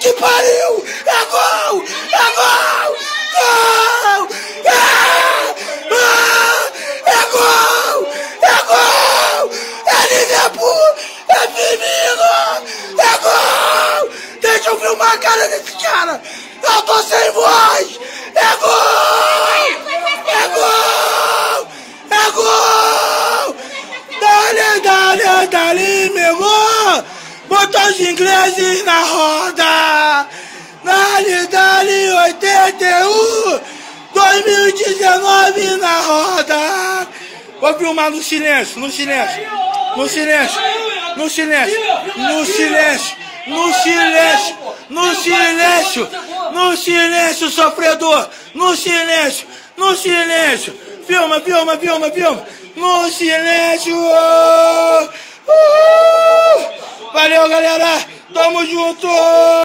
que pariu! É gol! É gol! Gol! É gol! É gol! É Liverpool! É Firmino! É gol! Deixa eu filmar a cara desse cara! Eu tô sem voz! É gol! É gol! É gol! Dale, dale, dale, meu irmão! Botou os ingleses na roda! Dale, dale, 81! 2019 na roda! Vou filmar no silêncio, no silêncio, no silêncio, no silêncio, no silêncio, no silêncio, no silêncio, no silêncio, sofredor! No silêncio, no silêncio! Filma, filma, filma, filma! No silêncio! Valeu, galera! Tamo junto!